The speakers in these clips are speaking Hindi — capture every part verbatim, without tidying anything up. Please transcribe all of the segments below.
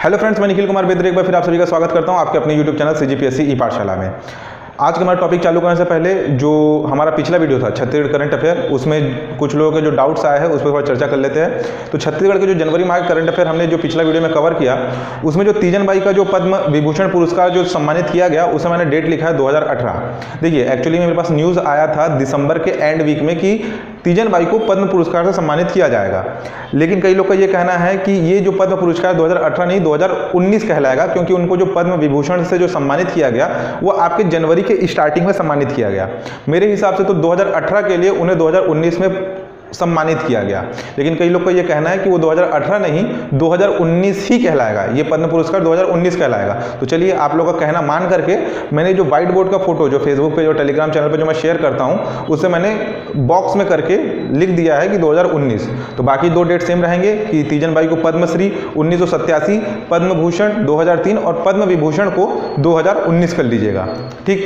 हेलो फ्रेंड्स, मैं निखिल कुमार बेदरे एक बार फिर आप सभी का स्वागत करता हूं आपके अपने यूट्यूब चैनल सीजीपीएससी ई पाठशाला में। आज का हमारा टॉपिक चालू करने से पहले जो हमारा पिछला वीडियो था छत्तीसगढ़ करंट अफेयर, उसमें कुछ लोगों के जो डाउट्स आए हैं उस पर थोड़ा चर्चा कर लेते हैं। तो छत्तीसगढ़ के जो जनवरी माह करंट अफेयर हमने जो पिछला वीडियो में कवर किया, उसमें जो तीजन बाई का जो पद्म विभूषण पुरस्कार जो सम्मानित किया गया, उसमें मैंने डेट लिखा है दो हज़ार अठारह। देखिए, एक्चुअली मेरे पास न्यूज़ आया था दिसंबर के एंड वीक में कि तीजन बाई को पद्म पुरस्कार से सम्मानित किया जाएगा, लेकिन कई लोग का ये कहना है कि ये जो पद्म पुरस्कार दो हज़ार अठारह नहीं दो हज़ार उन्नीस कहलाएगा, क्योंकि उनको जो पद्म विभूषण से जो सम्मानित किया गया वो आपके जनवरी के स्टार्टिंग में सम्मानित किया गया। मेरे हिसाब से तो दो हज़ार अठारह के लिए उन्हें दो हज़ार उन्नीस में सम्मानित किया गया, लेकिन कई लोग का ये कहना है कि वो दो हज़ार अठारह नहीं दो हज़ार उन्नीस ही कहलाएगा, ये पद्म पुरस्कार दो हज़ार उन्नीस कहलाएगा। तो चलिए, आप लोगों का कहना मान करके मैंने जो व्हाइट बोर्ड का फोटो जो फेसबुक पे जो टेलीग्राम चैनल पे जो मैं शेयर करता हूँ, उससे मैंने बॉक्स में करके लिख दिया है कि दो हज़ार उन्नीस। तो बाकी दो डेट सेम रहेंगे कि तीजन बाई को पद्मश्री उन्नीस सौ सत्तासी, पद्म भूषण दो हज़ार तीन और पद्म विभूषण को दो हज़ार उन्नीस कर लीजिएगा। ठीक,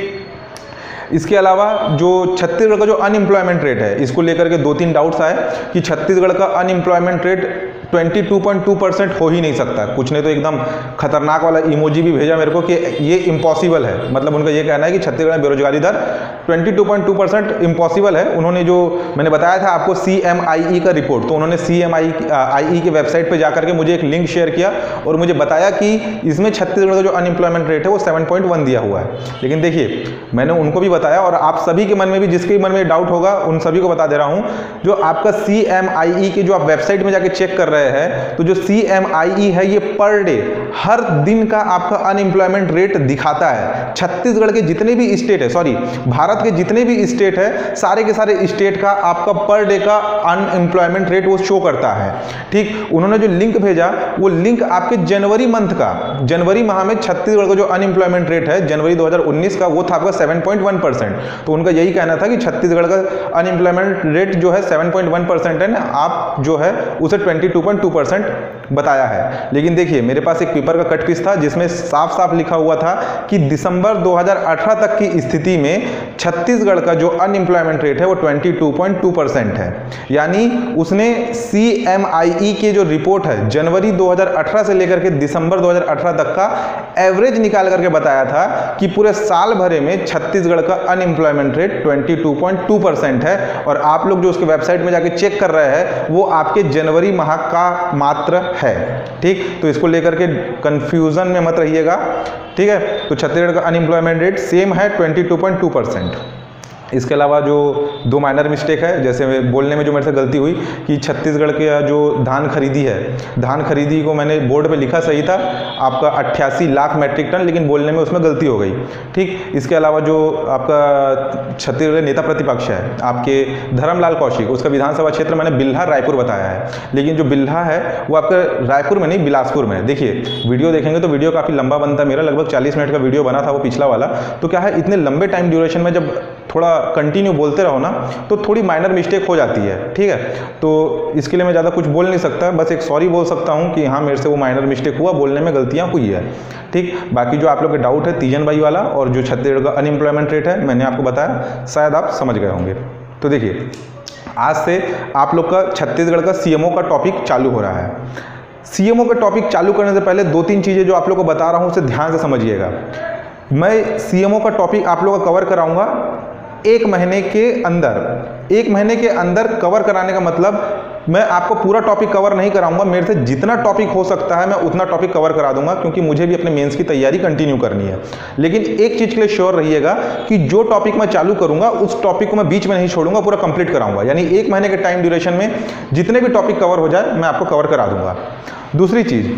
इसके अलावा जो छत्तीसगढ़ का जो अनएम्प्लॉयमेंट रेट है, इसको लेकर के दो तीन डाउट्स आए कि छत्तीसगढ़ का अनएम्प्लॉयमेंट रेट बाईस पॉइंट दो परसेंट हो ही नहीं सकता। कुछ ने तो एकदम खतरनाक वाला इमोजी भी भेजा मेरे को कि ये इम्पॉसिबल है, मतलब उनका ये कहना है कि छत्तीसगढ़ में बेरोजगारी दर बाईस पॉइंट दो परसेंट इम्पॉसिबल है। उन्होंने जो मैंने बताया था आपको सी एम आई ई का रिपोर्ट, तो उन्होंने सी एम आई ई की वेबसाइट पर जाकर के मुझे एक लिंक शेयर किया और मुझे बताया कि इसमें छत्तीसगढ़ का जो अनएम्प्लॉयमेंट रेट है वो सात पॉइंट एक दिया हुआ है। लेकिन देखिए, मैंने उनको भी बताया और आप सभी के मन में भी, जिसके मन में डाउट होगा उन सभी को बता दे रहा हूं, जो आपका सी एम आई ई के जो आप वेबसाइट में जाके चेक कर रहे हैं, तो जो सी एम आई ई है ये पर डे हर दिन का आपका अनएम्प्लॉयमेंट रेट दिखाता है। छत्तीसगढ़ के जितने भी स्टेट है, सॉरी भारत के जितने भी स्टेट है, सारे के सारे स्टेट का आपका पर डे का अनएम्प्लॉयमेंट रेट वो शो करता है। ठीक, उन्होंने जो लिंक भेजा वो लिंक आपके जनवरी मंथ का, जनवरी माह में छत्तीसगढ़ का जो अनएम्प्लॉयमेंट रेट है जनवरी दो हज़ार उन्नीस का, वो था आपका सात पॉइंट एक परसेंट। तो उनका यही कहना था कि छत्तीसगढ़ का अनएम्प्लॉयमेंट रेट जो है सात पॉइंट एक परसेंट है ना, आप जो है उसे बाईस पॉइंट दो परसेंट बताया है। लेकिन देखिए, मेरे पास एक पेपर का कट पीस था जिसमें साफ साफ लिखा हुआ था कि दिसंबर दो हज़ार अठारह तक की स्थिति में छत्तीसगढ़ का जो अनएम्प्लॉयमेंट रेट है वो बाईस पॉइंट दो परसेंट है। यानी उसने सी एम आई ई के जो रिपोर्ट है जनवरी दो हज़ार अठारह से लेकर के दिसंबर दो हज़ार अठारह तक का एवरेज निकाल करके बताया था कि पूरे साल भरे में छत्तीसगढ़ का अनएम्प्लॉयमेंट रेट बाईस पॉइंट दो परसेंट है। और आप लोग जो उसके वेबसाइट में जाके चेक कर रहे हैं वो आपके जनवरी माह का मात्र है। ठीक, तो इसको लेकर के कंफ्यूजन में मत रहिएगा। ठीक है, तो छत्तीसगढ़ का अनएम्प्लॉयमेंट रेट सेम है बाईस पॉइंट दो परसेंट। इसके अलावा जो दो माइनर मिस्टेक है, जैसे बोलने में जो मेरे से गलती हुई कि छत्तीसगढ़ के जो धान खरीदी है, धान खरीदी को मैंने बोर्ड पे लिखा सही था आपका अट्ठासी लाख मैट्रिक टन, लेकिन बोलने में उसमें गलती हो गई। ठीक, इसके अलावा जो आपका छत्तीसगढ़ नेता प्रतिपक्ष है आपके धर्मलाल कौशिक, उसका विधानसभा क्षेत्र मैंने बिल्हा रायपुर बताया है, लेकिन जो बिल्हा है वो आपका रायपुर में नहीं बिलासपुर में है। देखिए, वीडियो देखेंगे तो वीडियो काफ़ी लंबा बनता है, मेरा लगभग चालीस मिनट का वीडियो बना था वो पिछला वाला। तो क्या है, इतने लंबे टाइम ड्यूरेशन में जब थोड़ा कंटिन्यू बोलते रहो ना तो थोड़ी माइनर मिस्टेक हो जाती है। ठीक है, तो इसके लिए मैं ज़्यादा कुछ बोल नहीं सकता, बस एक सॉरी बोल सकता हूँ कि हाँ मेरे से वो माइनर मिस्टेक हुआ, बोलने में गलतियाँ हुई है। ठीक, बाकी जो आप लोग के डाउट है तीजन बाई वाला और जो छत्तीसगढ़ का अनएम्प्लॉयमेंट रेट है, मैंने आपको बताया, शायद आप समझ गए होंगे। तो देखिए, आज से आप लोग का छत्तीसगढ़ का सी एम ओ का टॉपिक चालू हो रहा है। सी एम ओ का टॉपिक चालू करने से पहले दो तीन चीज़ें जो आप लोग को बता रहा हूँ उसे ध्यान से समझिएगा। मैं सी एम ओ का टॉपिक आप लोगों का कवर कराऊंगा एक महीने के अंदर। एक महीने के अंदर कवर कराने का मतलब मैं आपको पूरा टॉपिक कवर नहीं कराऊंगा, मेरे से जितना टॉपिक हो सकता है मैं उतना टॉपिक कवर करा दूंगा, क्योंकि मुझे भी अपने मेंस की तैयारी कंटिन्यू करनी है। लेकिन एक चीज़ के लिए श्योर रहिएगा कि जो टॉपिक मैं चालू करूंगा उस टॉपिक को मैं बीच में नहीं छोड़ूंगा, पूरा कंप्लीट कराऊंगा। यानी एक महीने के टाइम ड्यूरेशन में जितने भी टॉपिक कवर हो जाए मैं आपको कवर करा दूंगा। दूसरी चीज़,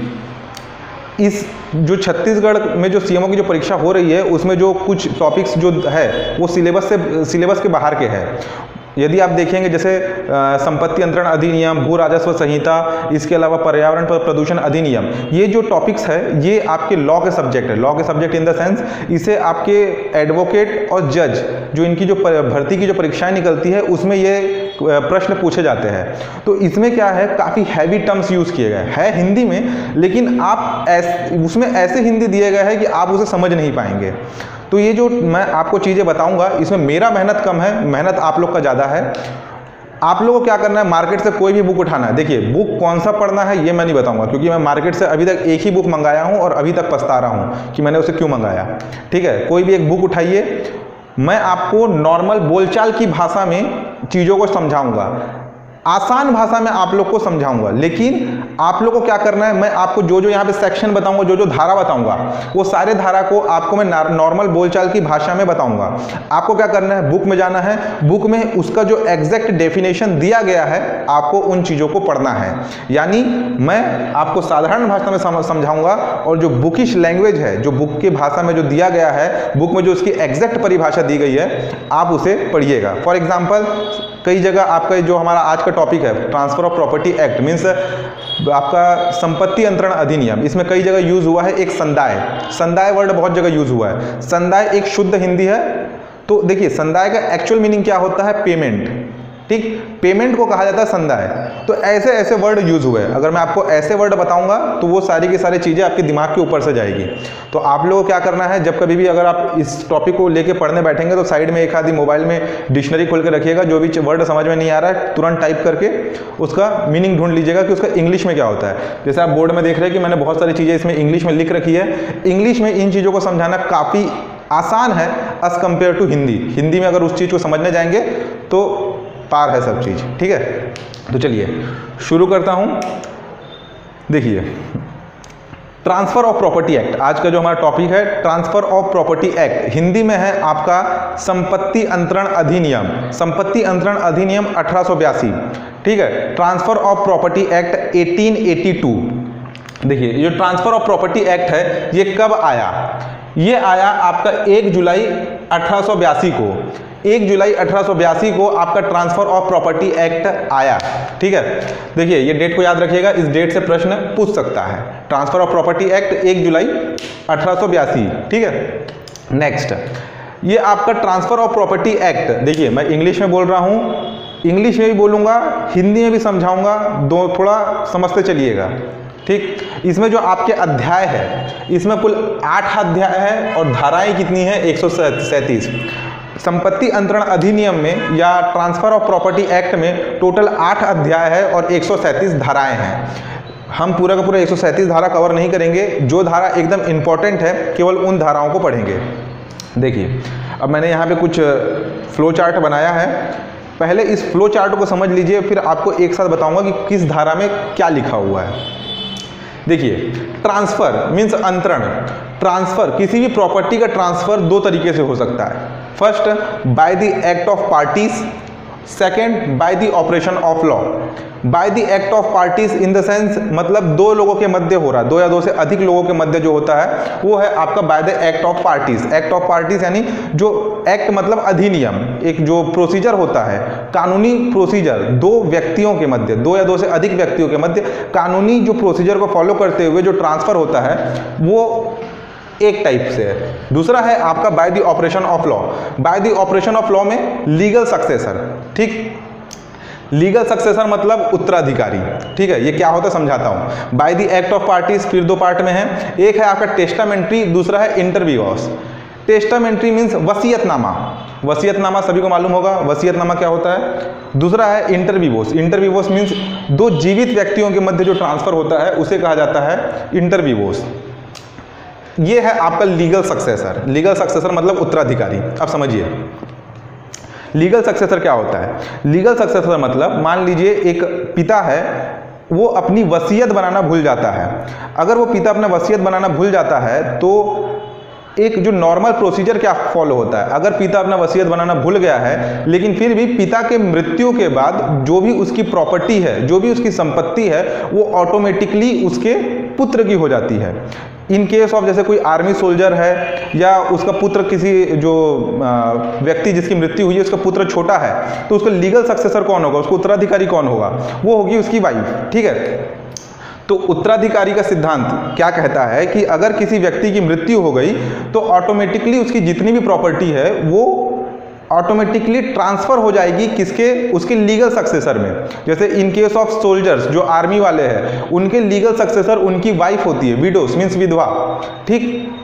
इस जो छत्तीसगढ़ में जो सी एम ओ की जो परीक्षा हो रही है उसमें जो कुछ टॉपिक्स जो है वो सिलेबस से सिलेबस के बाहर के हैं। यदि आप देखेंगे जैसे संपत्ति अंतरण अधिनियम, भू राजस्व संहिता, इसके अलावा पर्यावरण पर प्रदूषण अधिनियम, ये जो टॉपिक्स है ये आपके लॉ के सब्जेक्ट है। लॉ के सब्जेक्ट इन द सेंस इसे आपके एडवोकेट और जज जो इनकी जो भर्ती की जो परीक्षाएं निकलती है उसमें ये प्रश्न पूछे जाते हैं। तो इसमें क्या है, काफ़ी हैवी टर्म्स यूज़ किए गए हैं हिंदी में, लेकिन आप ऐस, उसमें ऐसे हिंदी दिए गए हैं कि आप उसे समझ नहीं पाएंगे। तो ये जो मैं आपको चीज़ें बताऊंगा इसमें मेरा मेहनत कम है, मेहनत आप लोग का ज़्यादा है। आप लोगों को क्या करना है, मार्केट से कोई भी बुक उठाना है। देखिए बुक कौन सा पढ़ना है ये मैं नहीं बताऊंगा, क्योंकि मैं मार्केट से अभी तक एक ही बुक मंगाया हूं और अभी तक पछता रहा हूं कि मैंने उसे क्यों मंगाया। ठीक है, कोई भी एक बुक उठाइए, मैं आपको नॉर्मल बोलचाल की भाषा में चीज़ों को समझाऊंगा, आसान भाषा में आप लोग को समझाऊंगा। लेकिन आप लोग को क्या करना है, मैं आपको जो जो यहाँ पे सेक्शन बताऊंगा, जो जो धारा बताऊंगा, वो सारे धारा को आपको मैं नॉर्मल बोलचाल की भाषा में बताऊंगा। आपको क्या करना है, बुक में जाना है, बुक में उसका जो एग्जैक्ट डेफिनेशन दिया गया है आपको उन चीज़ों को पढ़ना है। यानी मैं आपको साधारण भाषा में समझाऊंगा और जो बुकिश लैंग्वेज है, जो बुक की भाषा में जो दिया गया है, बुक में जो उसकी एग्जैक्ट परिभाषा दी गई है, आप उसे पढ़िएगा। फॉर एग्जाम्पल कई जगह आपका जो हमारा आज का टॉपिक है transfer of property act means आपका संपत्ति अंतरण अधिनियम, इसमें कई जगह यूज हुआ है एक संदाय। संदाय वर्ड बहुत जगह यूज हुआ है। संदाय एक शुद्ध हिंदी है। तो देखिए संदाय का एक्चुअल मीनिंग क्या होता है, पेमेंट। ठीक, पेमेंट को कहा जाता है संदाय। तो ऐसे ऐसे वर्ड यूज हुए हैं। अगर मैं आपको ऐसे वर्ड बताऊंगा तो वो सारी की सारी चीज़ें आपके दिमाग के ऊपर से जाएगी। तो आप लोगों को क्या करना है, जब कभी भी अगर आप इस टॉपिक को लेके पढ़ने बैठेंगे तो साइड में एक आधी मोबाइल में डिक्शनरी खोल के रखिएगा। जो भी वर्ड समझ में नहीं आ रहा है तुरंत टाइप करके उसका मीनिंग ढूंढ लीजिएगा कि उसका इंग्लिश में क्या होता है। जैसे आप बोर्ड में देख रहे हैं कि मैंने बहुत सारी चीज़ें इसमें इंग्लिश में लिख रखी है। इंग्लिश में इन चीज़ों को समझाना काफ़ी आसान है as compare to Hindi. Hindi में अगर उस चीज़ को समझने जाएंगे तो पार है सब चीज़। ठीक है, तो चलिए शुरू करता हूं। देखिए ट्रांसफर ऑफ प्रॉपर्टी एक्ट, आज का जो हमारा टॉपिक है transfer of property act, Hindi में है आपका संपत्ति अंतरण अधिनियम। संपत्ति अंतरण अधिनियम अठारह सौ बयासी। ठीक है, ट्रांसफर ऑफ प्रॉपर्टी एक्ट अठारह सौ बयासी। देखिए ये जो ट्रांसफर ऑफ प्रॉपर्टी एक्ट है ये कब आया, ये आया आपका एक जुलाई अठारह सौ बयासी को। एक जुलाई अठारह सौ बयासी को आपका ट्रांसफर ऑफ प्रॉपर्टी एक्ट आया। ठीक है, देखिए ये डेट को याद रखिएगा, इस डेट से प्रश्न पूछ सकता है। ट्रांसफर ऑफ प्रॉपर्टी एक्ट एक जुलाई अठारह सौ बयासी। ठीक है, नेक्स्ट ये आपका ट्रांसफर ऑफ प्रॉपर्टी एक्ट, देखिए मैं इंग्लिश में बोल रहा हूँ, इंग्लिश में भी बोलूँगा, हिंदी में भी समझाऊंगा, दो थोड़ा समझते चलिएगा। ठीक, इसमें जो आपके अध्याय है इसमें कुल आठ अध्याय है और धाराएं कितनी है, एक सौ सैंतीस। संपत्ति अंतरण अधिनियम में या ट्रांसफर ऑफ प्रॉपर्टी एक्ट में टोटल आठ अध्याय है और एक सौ सैंतीस धाराएं हैं। हम पूरा का पूरा एक सौ सैंतीस धारा कवर नहीं करेंगे, जो धारा एकदम इंपॉर्टेंट है केवल उन धाराओं को पढ़ेंगे। देखिए अब मैंने यहाँ पे कुछ फ्लो चार्ट बनाया है, पहले इस फ्लो चार्ट को समझ लीजिए, फिर आपको एक साथ बताऊंगा कि किस धारा में क्या लिखा हुआ है। देखिए ट्रांसफर मीन्स अंतरण। ट्रांसफर, किसी भी प्रॉपर्टी का ट्रांसफर दो तरीके से हो सकता है। First by the act of parties, second by the operation of law. By the act of parties in the sense मतलब दो लोगों के मध्य हो रहा है, दो या दो से अधिक लोगों के मध्य जो होता है वो है आपका by the act of parties. Act of parties यानी जो एक्ट मतलब अधिनियम, एक जो प्रोसीजर होता है, कानूनी प्रोसीजर, दो व्यक्तियों के मध्य, दो या दो से अधिक व्यक्तियों के मध्य कानूनी जो प्रोसीजर को फॉलो करते हुए जो ट्रांसफर होता है वो एक टाइप से है। दूसरा है आपका by the operation of law. By the operation of law में लीगल सक्सेसर। ठीक, लीगल सक्सेसर मतलब उत्तराधिकारी। ठीक है, ये क्या होता है समझाता हूं। By the act of parties फिर दो पार्ट में है, एक है आपका टेस्टामेंट्री, दूसरा है इंटरवीवॉस। Testamentary means वसीयतनामा। वसीयतनामा सभी को मालूम होगा, वसीयतनामा क्या होता है। दूसरा है इंटरवीवोस। इंटरवीवोस मीन्स दो जीवित व्यक्तियों के मध्य जो ट्रांसफर होता है उसे कहा जाता है इंटरवीवोस। ये है आपका लीगल सक्सेसर। लीगल सक्सेसर मतलब उत्तराधिकारी। अब समझिए लीगल सक्सेसर क्या होता है। लीगल सक्सेसर मतलब मान लीजिए एक पिता है, वो अपनी वसीयत बनाना भूल जाता है। अगर वो पिता अपना वसीयत बनाना भूल जाता है तो एक जो नॉर्मल प्रोसीजर क्या फॉलो होता है, अगर पिता अपना वसीयत बनाना भूल गया है लेकिन फिर भी पिता के मृत्यु के बाद जो भी उसकी प्रॉपर्टी है, जो भी उसकी संपत्ति है, वो ऑटोमेटिकली उसके पुत्र की हो जाती है। इन केस ऑफ जैसे कोई आर्मी सोल्जर है या उसका पुत्र किसी जो व्यक्ति जिसकी मृत्यु हुई है उसका पुत्र छोटा है, तो उसका लीगल सक्सेसर कौन होगा, उसको उत्तराधिकारी कौन होगा, वो होगी उसकी वाइफ। ठीक है, तो उत्तराधिकारी का सिद्धांत क्या कहता है कि अगर किसी व्यक्ति की मृत्यु हो गई तो ऑटोमेटिकली उसकी जितनी भी प्रॉपर्टी है वो ऑटोमेटिकली ट्रांसफर हो जाएगी किसके, उसके लीगल सक्सेसर में। जैसे इन केस ऑफ सोल्जर्स जो आर्मी वाले हैं उनके लीगल सक्सेसर उनकी वाइफ होती है, विडोस मीन्स विधवा। ठीक,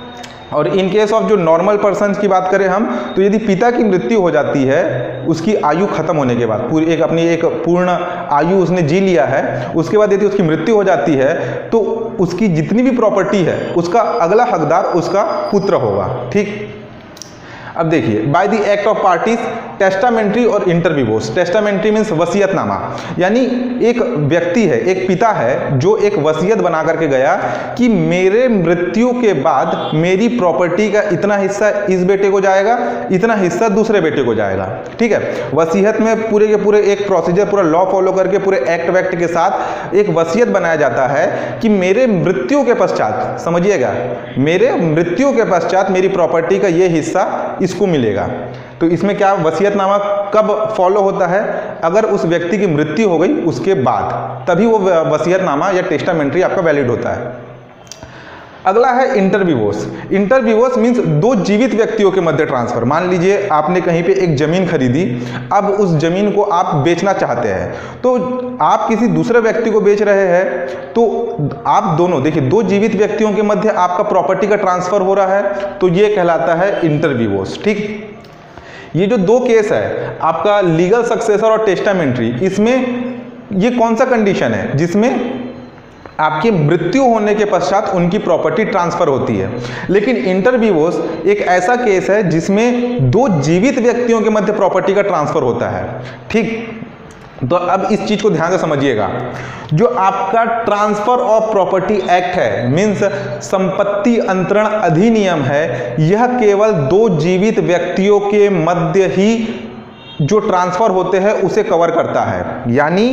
और इन केस ऑफ जो नॉर्मल पर्सन की बात करें हम, तो यदि पिता की मृत्यु हो जाती है उसकी आयु खत्म होने के बाद, पूरी एक अपनी एक पूर्ण आयु उसने जी लिया है, उसके बाद यदि उसकी मृत्यु हो जाती है तो उसकी जितनी भी प्रॉपर्टी है उसका अगला हकदार उसका पुत्र होगा। ठीक, अब देखिए, by the act of parties testamentary और इंटरविवोस। टेस्टामेंट्री मीन्स वसीयतनामा, यानी एक व्यक्ति है, एक पिता है जो एक वसीयत बना करके गया कि मेरे मृत्यु के बाद मेरी प्रॉपर्टी का इतना हिस्सा इस बेटे को जाएगा, इतना हिस्सा दूसरे बेटे को जाएगा। ठीक है, वसीयत में पूरे के पूरे एक प्रोसीजर, पूरा लॉ फॉलो करके पूरे एक्ट वैक्ट के साथ एक वसीयत बनाया जाता है कि मेरे मृत्यु के पश्चात, समझिएगा, मेरे मृत्यु के पश्चात मेरी प्रॉपर्टी का ये हिस्सा इसको मिलेगा। तो इसमें क्या वसीयतनामा कब फॉलो होता है? अगर उस व्यक्ति की मृत्यु हो गई उसके बाद, तभी वो वसीयतनामा या टेस्टामेंट्री आपका वैलिड होता है। अगला है इंटरविवोस। इंटरविवोस मीन्स दो जीवित व्यक्तियों के मध्य ट्रांसफर। मान लीजिए आपने कहीं पे एक जमीन खरीदी, अब उस जमीन को आप बेचना चाहते हैं, तो आप किसी दूसरे व्यक्ति को बेच रहे हैं, तो आप दोनों देखिए, दो जीवित व्यक्तियों के मध्य आपका प्रॉपर्टी का ट्रांसफर हो रहा है, तो ये कहलाता है इंटरविवोस। ठीक, ये जो दो केस है आपका लीगल सक्सेसर और टेस्टामेंट्री, इसमें ये कौन सा कंडीशन है जिसमें आपकी मृत्यु होने के पश्चात उनकी प्रॉपर्टी ट्रांसफर होती है। लेकिन इंटरविवोस एक ऐसा केस है जिसमें दो जीवित व्यक्तियों के मध्य प्रॉपर्टी का ट्रांसफर होता है। ठीक, तो अब इस चीज को ध्यान से समझिएगा। जो आपका ट्रांसफर ऑफ प्रॉपर्टी एक्ट है, मीन्स संपत्ति अंतरण अधिनियम है, यह केवल दो जीवित व्यक्तियों के मध्य ही जो ट्रांसफर होते हैं उसे कवर करता है। यानी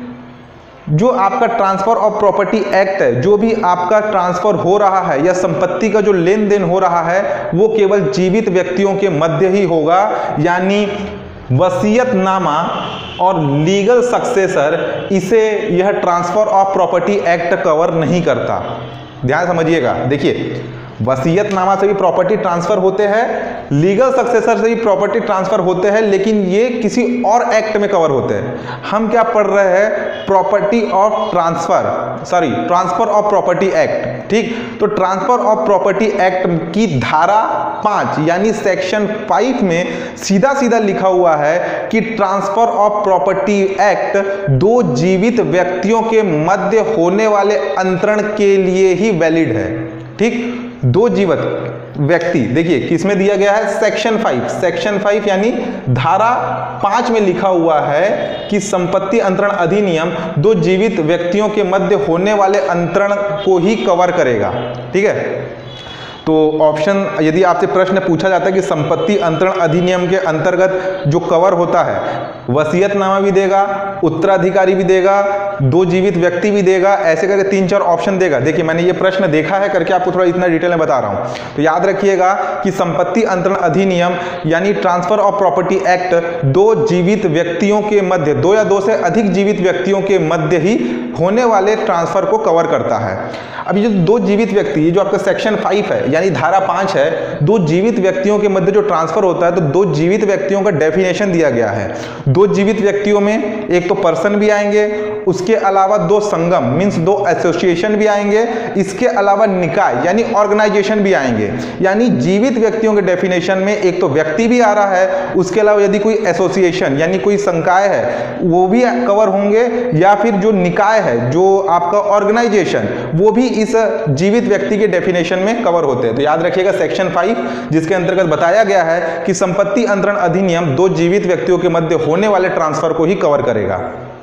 जो आपका ट्रांसफर ऑफ प्रॉपर्टी एक्ट है, जो भी आपका ट्रांसफर हो रहा है या संपत्ति का जो लेन देन हो रहा है, वो केवल जीवित व्यक्तियों के मध्य ही होगा। यानी वसीयतनामा और लीगल सक्सेसर, इसे यह transfer of property act cover नहीं करता। ध्यान समझिएगा। देखिए, वसीयतनामा से भी प्रॉपर्टी ट्रांसफर होते हैं, लीगल सक्सेसर से भी प्रॉपर्टी ट्रांसफर होते हैं, लेकिन ये किसी और एक्ट में कवर होते हैं। हम क्या पढ़ रहे हैं? Property of transfer, sorry transfer of property act. ठीक, तो ट्रांसफर ऑफ प्रॉपर्टी एक्ट की धारा पांच यानी सेक्शन फाइव में सीधा सीधा लिखा हुआ है कि ट्रांसफर ऑफ प्रॉपर्टी एक्ट दो जीवित व्यक्तियों के मध्य होने वाले अंतरण के लिए ही वैलिड है। ठीक, दो जीवित व्यक्ति, देखिए किसमें दिया गया है? Section five. सेक्शन फाइव यानी धारा पांच में लिखा हुआ है कि संपत्ति अंतरण अधिनियम दो जीवित व्यक्तियों के मध्य होने वाले अंतरण को ही कवर करेगा। ठीक है, तो ऑप्शन, यदि आपसे प्रश्न पूछा जाता है कि संपत्ति अंतरण अधिनियम के अंतर्गत जो कवर होता है, वसीयतनामा भी देगा, उत्तराधिकारी भी देगा, दो जीवित व्यक्ति भी देगा, ऐसे करके तीन चार ऑप्शन देगा। देखिए, मैंने ये प्रश्न देखा है करके आपको थोड़ा इतना डिटेल में बता रहा हूं। तो याद रखिएगा कि संपत्ति अंतरण अधिनियम यानी ट्रांसफर ऑफ प्रॉपर्टी एक्ट दो जीवित व्यक्तियों के मध्य, दो या दो से अधिक जीवित व्यक्तियों के मध्य ही होने वाले ट्रांसफर को कवर करता है। अब ये जो दो जीवित व्यक्ति, ये जो आपका सेक्शन फाइव है यानी धारा पांच है, दो जीवित व्यक्तियों के मध्य जो ट्रांसफर होता है, तो दो जीवित व्यक्तियों का डेफिनेशन दिया गया है। दो जीवित व्यक्तियों में एक तो पर्सन भी आएंगे, उसके अलावा दो संगम मीन्स दो एसोसिएशन भी आएंगे, इसके अलावा निकाय यानी ऑर्गेनाइजेशन भी आएंगे। यानी जीवित व्यक्तियों के डेफिनेशन में एक तो व्यक्ति भी आ रहा है, उसके अलावा यदि कोई एसोसिएशन यानी कोई संकाय है वो भी कवर होंगे, या फिर जो निकाय है, जो आपका ऑर्गेनाइजेशन, वो भी इस जीवित व्यक्ति के डेफिनेशन में कवर होते हैं। तो याद रखिएगा सेक्शन फाइव, जिसके अंतर्गत बताया गया है कि संपत्ति अंतरण अधिनियम दो जीवित व्यक्तियों के मध्य होने वाले ट्रांसफर को ही कवर करेगा।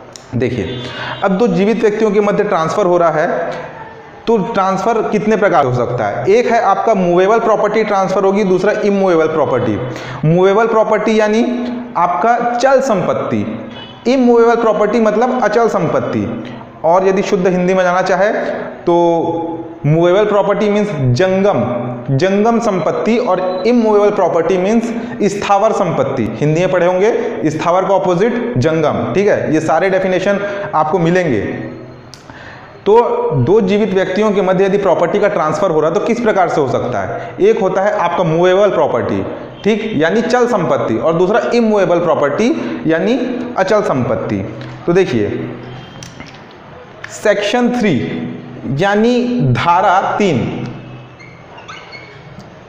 देखिए, अब दो जीवित व्यक्तियों के मध्य ट्रांसफर हो रहा है, तो ट्रांसफर कितने प्रकार हो सकता है? एक है आपका मूवेबल प्रॉपर्टी ट्रांसफर होगी, दूसरा इमूवेबल प्रॉपर्टी। मूवेबल प्रॉपर्टी यानी आपका चल संपत्ति, इमूवेबल प्रॉपर्टी मतलब अचल संपत्ति। और यदि शुद्ध हिंदी में जाना चाहे तो मूवेबल प्रॉपर्टी मीन्स जंगम, जंगम संपत्ति, और इमूवेबल प्रॉपर्टी मीन्स स्थावर संपत्ति। हिंदी में पढ़े होंगे, स्थावर का ऑपोजिट जंगम। ठीक है, ये सारे डेफिनेशन आपको मिलेंगे। तो दो जीवित व्यक्तियों के मध्य यदि प्रॉपर्टी का ट्रांसफर हो रहा है तो किस प्रकार से हो सकता है? एक होता है आपका मूवेबल प्रॉपर्टी, ठीक, यानी चल संपत्ति, और दूसरा इमूवेबल प्रॉपर्टी यानी अचल संपत्ति। तो देखिए, सेक्शन थ्री यानी धारा तीन,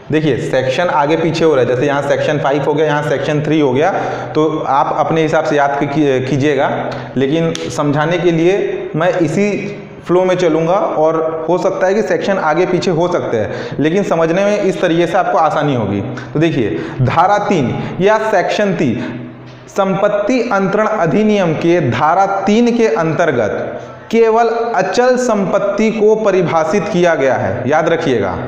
देखिए सेक्शन आगे पीछे हो रहा है, जैसे यहाँ सेक्शन फाइव हो गया, यहाँ सेक्शन थ्री हो गया, तो आप अपने हिसाब से याद कीजिएगा, लेकिन समझाने के लिए मैं इसी फ्लो में चलूँगा और हो सकता है कि सेक्शन आगे पीछे हो सकते हैं, लेकिन समझने में इस तरीके से आपको आसानी होगी। तो देखिए धारा तीन या सेक्शन तीन संपत्ति अंतरण अधिनियम के धारा तीन के अंतर्गत केवल अचल संपत्ति को परिभाषित किया गया है। याद रखिएगा,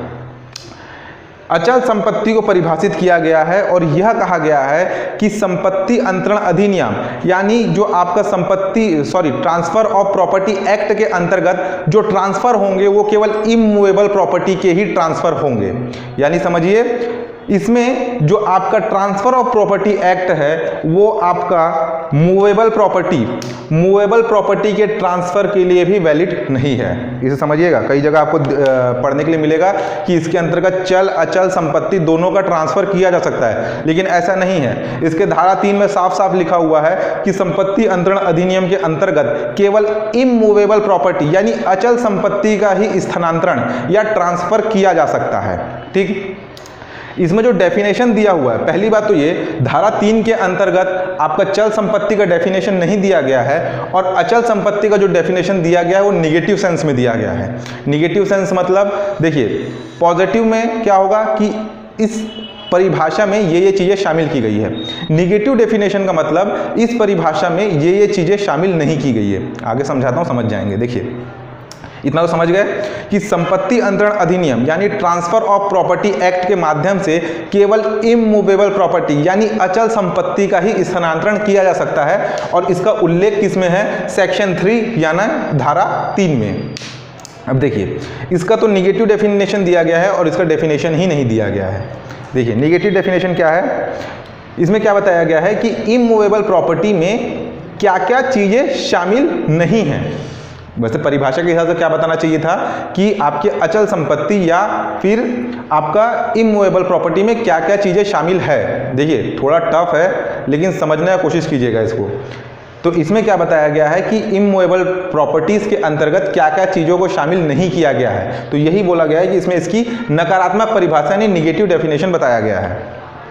अचल संपत्ति को परिभाषित किया गया है और यह कहा गया है कि संपत्ति अंतरण अधिनियम यानी जो आपका संपत्ति sorry transfer of property act के अंतर्गत जो ट्रांसफर होंगे वो केवल इमूवेबल प्रॉपर्टी के ही ट्रांसफर होंगे। यानी समझिए, इसमें जो आपका ट्रांसफर ऑफ प्रॉपर्टी एक्ट है वो आपका मूवेबल प्रॉपर्टी मूवेबल प्रॉपर्टी के ट्रांसफर के लिए भी वैलिड नहीं है। इसे समझिएगा, कई जगह आपको पढ़ने के लिए मिलेगा कि इसके अंतर्गत चल अचल संपत्ति दोनों का ट्रांसफर किया जा सकता है, लेकिन ऐसा नहीं है। इसके धारा तीन में साफ साफ लिखा हुआ है कि संपत्ति अंतरण अधिनियम के अंतर्गत केवल इमूवेबल प्रॉपर्टी यानी अचल संपत्ति का ही स्थानांतरण या ट्रांसफर किया जा सकता है। ठीक, इसमें जो डेफिनेशन दिया हुआ है, पहली बात तो ये धारा तीन के अंतर्गत आपका चल संपत्ति का डेफिनेशन नहीं दिया गया है और अचल संपत्ति का जो डेफिनेशन दिया गया है वो निगेटिव सेंस में दिया गया है। निगेटिव सेंस मतलब देखिए, पॉजिटिव में क्या होगा कि इस परिभाषा में ये ये चीज़ें शामिल की गई है, निगेटिव डेफिनेशन का मतलब इस परिभाषा में ये ये चीज़ें शामिल नहीं की गई है। आगे समझाता हूँ, समझ जाएंगे। देखिए, इतना तो समझ गए कि संपत्ति अंतरण अधिनियम यानी ट्रांसफर ऑफ प्रॉपर्टी एक्ट के माध्यम से केवल इमूवेबल प्रॉपर्टी यानी अचल संपत्ति का ही स्थानांतरण किया जा सकता है और इसका उल्लेख किसमें है? सेक्शन थ्री यानी धारा तीन में। अब देखिए, इसका तो निगेटिव डेफिनेशन दिया गया है और इसका डेफिनेशन ही नहीं दिया गया है। देखिए निगेटिव डेफिनेशन क्या है, इसमें क्या बताया गया है कि इमूवेबल प्रॉपर्टी में क्या क्या चीज़ें शामिल नहीं हैं। वैसे परिभाषा के हिसाब से क्या बताना चाहिए था कि आपके अचल संपत्ति या फिर आपका इमूवेबल प्रॉपर्टी में क्या क्या चीज़ें शामिल है। देखिए थोड़ा टफ है, लेकिन समझने की कोशिश कीजिएगा इसको। तो इसमें क्या बताया गया है कि इमूवेबल प्रॉपर्टीज़ के अंतर्गत क्या क्या चीज़ों को शामिल नहीं किया गया है। तो यही बोला गया है कि इसमें इसकी नकारात्मक परिभाषा यानी निगेटिव डेफिनेशन बताया गया है।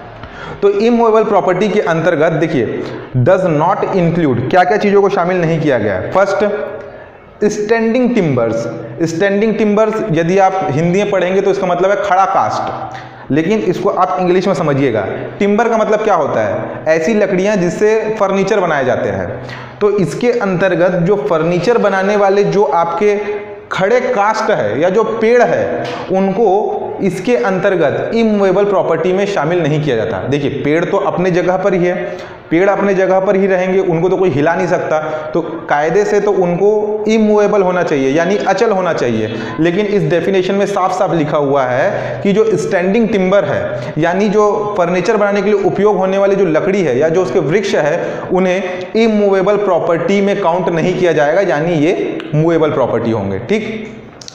तो इमूवेबल प्रॉपर्टी के अंतर्गत देखिए डज नॉट इंक्लूड, क्या क्या चीज़ों को शामिल नहीं किया गया है। First, standing timbers. Standing timbers यदि आप हिंदी में पढ़ेंगे तो इसका मतलब है खड़ा कास्ट, लेकिन इसको आप इंग्लिश में समझिएगा। टिम्बर का मतलब क्या होता है? ऐसी लकड़ियां जिससे फर्नीचर बनाए जाते हैं। तो इसके अंतर्गत जो फर्नीचर बनाने वाले जो आपके खड़े कास्ट है या जो पेड़ है उनको इसके अंतर्गत इमूवेबल प्रॉपर्टी में शामिल नहीं किया जाता। देखिए पेड़ तो अपने जगह पर ही है, पेड़ अपने जगह पर ही रहेंगे, उनको तो कोई हिला नहीं सकता, तो कायदे से तो उनको इमूवेबल होना चाहिए यानी अचल होना चाहिए। लेकिन इस डेफिनेशन में साफ साफ लिखा हुआ है कि जो स्टैंडिंग टिम्बर है यानी जो फर्नीचर बनाने के लिए उपयोग होने वाली जो लकड़ी है या जो उसके वृक्ष है उन्हें इमूवेबल प्रॉपर्टी में काउंट नहीं किया जाएगा, यानी ये मूवेबल प्रॉपर्टी होंगे। ठीक,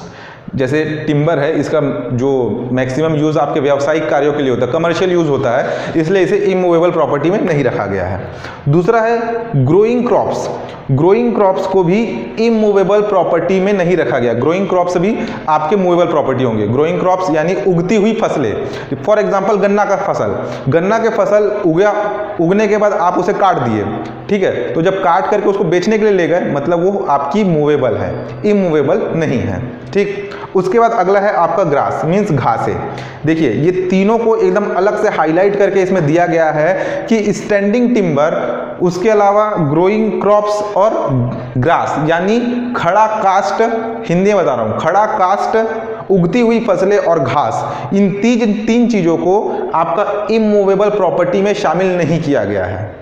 जैसे टिम्बर है, इसका जो मैक्सिमम यूज़ आपके व्यावसायिक कार्यों के लिए होता है, कमर्शियल यूज़ होता है, इसलिए इसे इमूवेबल प्रॉपर्टी में नहीं रखा गया है। दूसरा है ग्रोइंग क्रॉप्स। ग्रोइंग क्रॉप्स को भी इमूवेबल प्रॉपर्टी में नहीं रखा गया। ग्रोइंग क्रॉप्स भी आपके मूवेबल प्रॉपर्टी होंगे। ग्रोइंग क्रॉप्स यानी उगती हुई फसलें। फॉर एग्जाम्पल गन्ना का फसल, गन्ना के फसल उगा, उगने के बाद आप उसे काट दिए, ठीक है, तो जब काट करके उसको बेचने के लिए ले गए मतलब वो आपकी मूवेबल है, इमूवेबल नहीं है। ठीक, उसके बाद अगला है आपका ग्रास मीन्स घासें। देखिए ये तीनों को एकदम अलग से हाईलाइट करके इसमें दिया गया है कि स्टैंडिंग टिम्बर, उसके अलावा ग्रोइंग क्रॉप्स और ग्रास यानी खड़ा कास्ट, हिंदी में बता रहा हूँ, खड़ा कास्ट, उगती हुई फसलें और घास, इन तीन तीन चीज़ों को आपका इमूवेबल प्रॉपर्टी में शामिल नहीं किया गया है।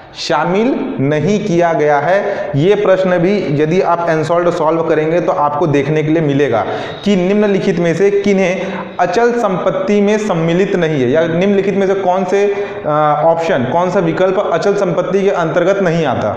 शामिल नहीं किया गया है। ये प्रश्न भी यदि आप एनसॉल्व सॉल्व करेंगे तो आपको देखने के लिए मिलेगा कि निम्नलिखित में से किन्हें अचल संपत्ति में सम्मिलित नहीं है, या निम्नलिखित में से कौन से ऑप्शन, कौन सा विकल्प अचल संपत्ति के अंतर्गत नहीं आता।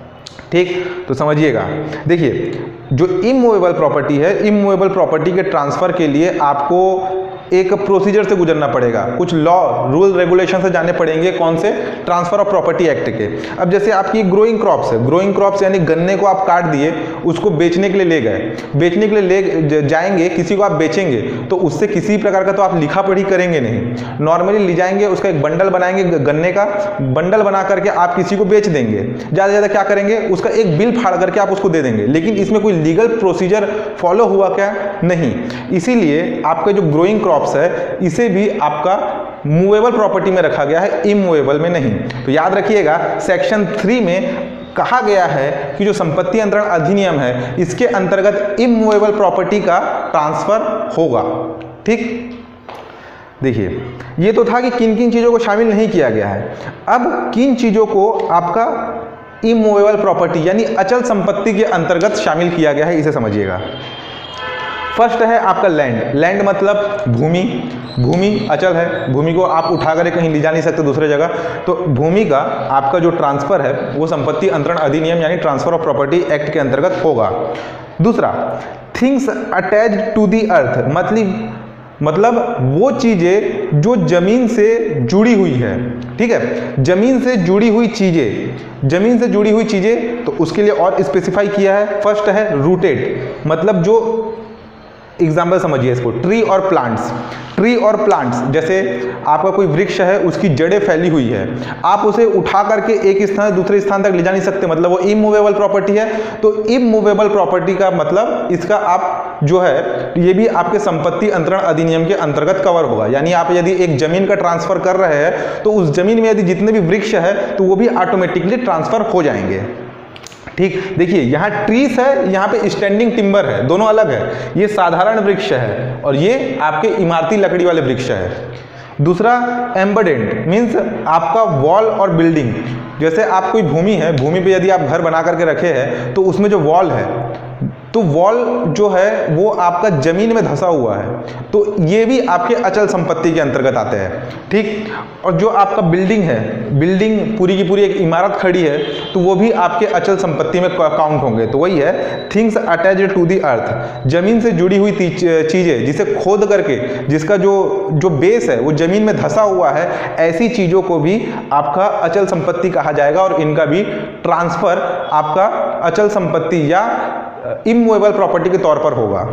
ठीक, तो समझिएगा। देखिए जो इमूवेबल प्रॉपर्टी है, इमूवेबल प्रॉपर्टी के ट्रांसफर के लिए आपको एक प्रोसीजर से गुजरना पड़ेगा, कुछ लॉ रूल रेगुलेशन से जाने पड़ेंगे। कौन से? ट्रांसफर ऑफ प्रॉपर्टी एक्ट के। अब जैसे आपकी ग्रोइंग क्रॉप्स है, ग्रोइंग क्रॉप्स यानी गन्ने को आप काट दिए, उसको बेचने के लिए ले गए, बेचने के लिए ले जाएंगे, किसी को आप बेचेंगे तो उससे किसी प्रकार का तो आप लिखा पढ़ी करेंगे नहीं, नॉर्मली ले जाएंगे, उसका एक बंडल बनाएंगे, गन्ने का बंडल बना करके आप किसी को बेच देंगे। ज़्यादा से ज़्यादा क्या करेंगे, उसका एक बिल फाड़ करके आप उसको दे देंगे, लेकिन इसमें कोई लीगल प्रोसीजर फॉलो हुआ क्या? नहीं। इसीलिए आपका जो ग्रोइंग क्रॉप्स है इसे भी आपका मूवेबल प्रॉपर्टी में रखा गया है, इमूवेबल में नहीं। तो याद रखिएगा सेक्शन थ्री में कहा गया है कि जो संपत्ति अंतरण अधिनियम है इसके अंतर्गत इमूवेबल प्रॉपर्टी का ट्रांसफर होगा। ठीक, देखिए ये तो था कि किन किन चीज़ों को शामिल नहीं किया गया है। अब किन चीज़ों को आपका इमूवेबल प्रॉपर्टी यानी अचल संपत्ति के अंतर्गत शामिल किया गया है, इसे समझिएगा। फर्स्ट है आपका लैंड। लैंड मतलब भूमि। भूमि अचल है, भूमि को आप उठा कर कहीं ले जा नहीं सकते दूसरे जगह, तो भूमि का आपका जो ट्रांसफर है वो संपत्ति अंतरण अधिनियम यानी ट्रांसफर ऑफ प्रॉपर्टी एक्ट के अंतर्गत होगा। दूसरा, things attached to the earth, मतलब मतलब वो चीज़ें जो जमीन से जुड़ी हुई है। ठीक है, जमीन से जुड़ी हुई चीज़ें, जमीन से जुड़ी हुई चीज़ें तो उसके लिए और स्पेसिफाई किया है। फर्स्ट है रूटेड, मतलब जो एग्जाम्पल समझिए इसको, ट्री और प्लांट्स। ट्री और प्लांट्स जैसे आपका कोई वृक्ष है, उसकी जड़ें फैली हुई है, आप उसे उठा करके एक स्थान से दूसरे स्थान तक ले जा नहीं सकते, मतलब वो इमूवेबल प्रॉपर्टी है। तो इमूवेबल प्रॉपर्टी का मतलब इसका आप जो है ये भी आपके संपत्ति अंतरण अधिनियम के अंतर्गत कवर होगा। यानी आप यदि एक जमीन का ट्रांसफर कर रहे हैं तो उस जमीन में यदि जितने भी वृक्ष है तो वो भी ऑटोमेटिकली ट्रांसफर हो जाएंगे। ठीक, देखिए यहाँ ट्रीज है, यहाँ पे स्टैंडिंग टिम्बर है, दोनों अलग है। ये साधारण वृक्ष है और ये आपके इमारती लकड़ी वाले वृक्ष है। दूसरा एम्बेडेड मीन्स आपका वॉल और बिल्डिंग। जैसे आप कोई भूमि है, भूमि पे यदि आप घर बना करके रखे हैं तो उसमें जो वॉल है तो वॉल जो है वो आपका जमीन में धंसा हुआ है, तो ये भी आपके अचल संपत्ति के अंतर्गत आते हैं। ठीक, और जो आपका बिल्डिंग है, बिल्डिंग पूरी की पूरी एक इमारत खड़ी है तो वो भी आपके अचल संपत्ति में काउंट होंगे। तो वही है things attached to the earth, जमीन से जुड़ी हुई चीज़ें जिसे खोद करके जिसका जो जो बेस है वो जमीन में धंसा हुआ है, ऐसी चीज़ों को भी आपका अचल संपत्ति कहा जाएगा और इनका भी ट्रांसफर आपका अचल संपत्ति या इमूवेबल प्रॉपर्टी के तौर पर होगा।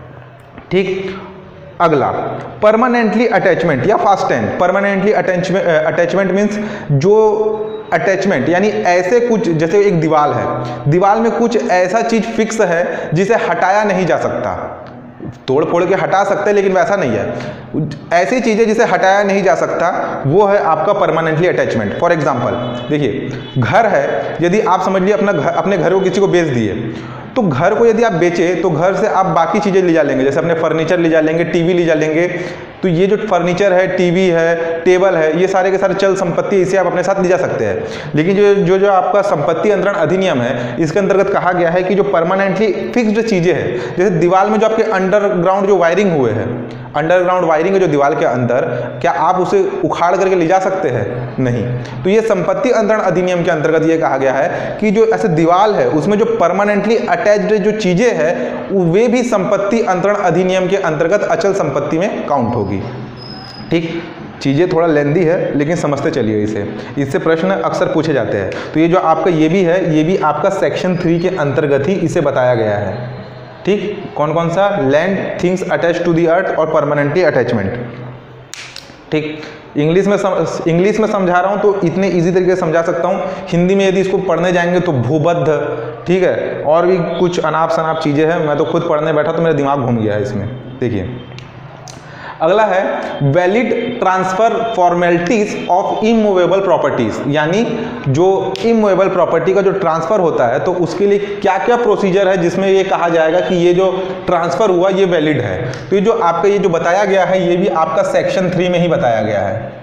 ठीक, अगला परमानेंटली अटैचमेंट या fasten. Permanently attachment attachment means जो अटैचमेंट यानी ऐसे कुछ, जैसे एक दीवार है, दीवार में कुछ ऐसा चीज फिक्स है जिसे हटाया नहीं जा सकता, तोड़ फोड़ के हटा सकते हैं लेकिन वैसा नहीं है, ऐसी चीजें जिसे हटाया नहीं जा सकता वो है आपका परमानेंटली अटैचमेंट। फॉर एग्जांपल देखिए घर है, यदि आप समझ लिए अपना घर, अपने घर को किसी को बेच दिए, तो घर को यदि आप बेचे तो घर से आप बाकी चीज़ें ले जा लेंगे, जैसे अपने फर्नीचर ले जा लेंगे, टीवी ले जा लेंगे। तो ये जो फर्नीचर है, टीवी है, टेबल है, ये सारे के सारे चल संपत्ति, इसे आप अपने साथ ले जा सकते हैं। लेकिन जो जो जो आपका संपत्ति अंतरण अधिनियम है इसके अंतर्गत कहा गया है कि जो परमानेंटली फिक्स्ड चीज़ें हैं, जैसे दीवार में जो आपके अंडरग्राउंड जो वायरिंग हुए हैं, अंडरग्राउंड वायरिंग है जो दीवार के अंदर, क्या आप उसे उखाड़ करके ले जा सकते हैं? नहीं। तो ये संपत्ति अंतरण अधिनियम के अंतर्गत ये कहा गया है कि जो ऐसे दीवार है उसमें जो परमानेंटली अटैच्ड जो चीजें हैं वे भी संपत्ति अंतरण अधिनियम के अंतर्गत अचल संपत्ति में काउंट होगी। ठीक, चीज़ें थोड़ा लेंदी है लेकिन समझते चलिए इसे, इससे प्रश्न अक्सर पूछे जाते हैं। तो ये जो आपका ये भी है, ये भी आपका सेक्शन थ्री के अंतर्गत ही इसे बताया गया है। ठीक, कौन कौन सा? Land, things attach to the earth और परमानेंटली अटैचमेंट। ठीक, इंग्लिश में सम, इंग्लिश में समझा रहा हूँ तो इतने इजी तरीके से समझा सकता हूँ। हिंदी में यदि इसको पढ़ने जाएंगे तो भूबद्ध, ठीक है, और भी कुछ अनाप शनाप चीज़ें हैं, मैं तो खुद पढ़ने बैठा तो मेरा दिमाग घूम गया है इसमें। देखिए अगला है valid transfer formalities of immovable properties, यानी जो इमूवेबल प्रॉपर्टी का जो ट्रांसफर होता है तो उसके लिए क्या क्या प्रोसीजर है जिसमें ये कहा जाएगा कि ये जो ट्रांसफर हुआ ये वैलिड है। तो ये जो आपका ये जो बताया गया है ये भी आपका सेक्शन थ्री में ही बताया गया है।